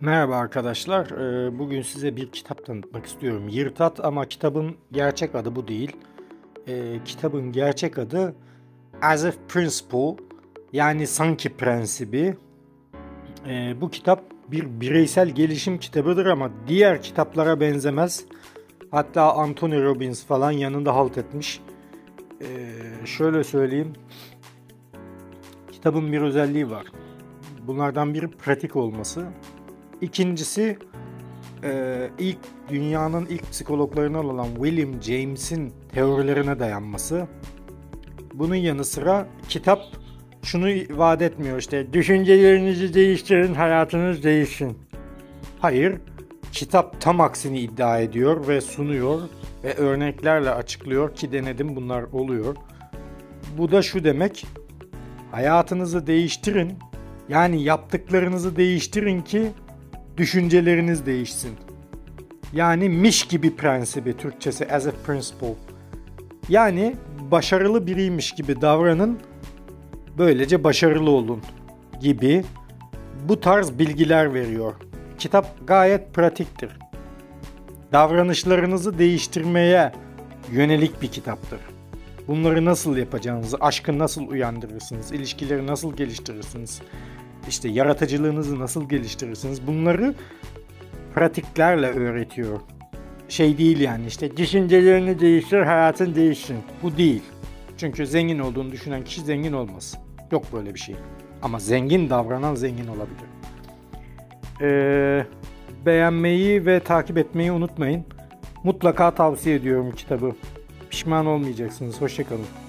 Merhaba arkadaşlar. Bugün size bir kitap tanıtmak istiyorum. Yırtat ama kitabın gerçek adı bu değil. Kitabın gerçek adı As If Principle, yani sanki prensibi. Bu kitap bir bireysel gelişim kitabıdır ama diğer kitaplara benzemez. Hatta Anthony Robbins falan yanında halt etmiş. Şöyle söyleyeyim. Kitabın bir özelliği var. Bunlardan biri pratik olması. İkincisi dünyanın ilk psikologlarından olan William James'in teorilerine dayanması. Bunun yanı sıra kitap şunu vaat etmiyor, işte düşüncelerinizi değiştirin, hayatınız değişsin. Hayır, kitap tam aksini iddia ediyor ve sunuyor ve örneklerle açıklıyor ki denedim, bunlar oluyor. Bu da şu demek: hayatınızı değiştirin, yani yaptıklarınızı değiştirin ki düşünceleriniz değişsin. Yani miş gibi prensibi, Türkçesi as a principle. Yani başarılı biriymiş gibi davranın, böylece başarılı olun gibi bu tarz bilgiler veriyor. Kitap gayet pratiktir. Davranışlarınızı değiştirmeye yönelik bir kitaptır. Bunları nasıl yapacağınızı, aşkı nasıl uyandırırsınız, ilişkileri nasıl geliştirirsiniz, İşte yaratıcılığınızı nasıl geliştirirsiniz, bunları pratiklerle öğretiyor. Şey değil yani, işte düşüncelerini değiştir, hayatın değişsin. Bu değil. Çünkü zengin olduğunu düşünen kişi zengin olmaz. Yok böyle bir şey. Ama zengin davranan zengin olabilir. Beğenmeyi ve takip etmeyi unutmayın. Mutlaka tavsiye ediyorum kitabı. Pişman olmayacaksınız. Hoşça kalın.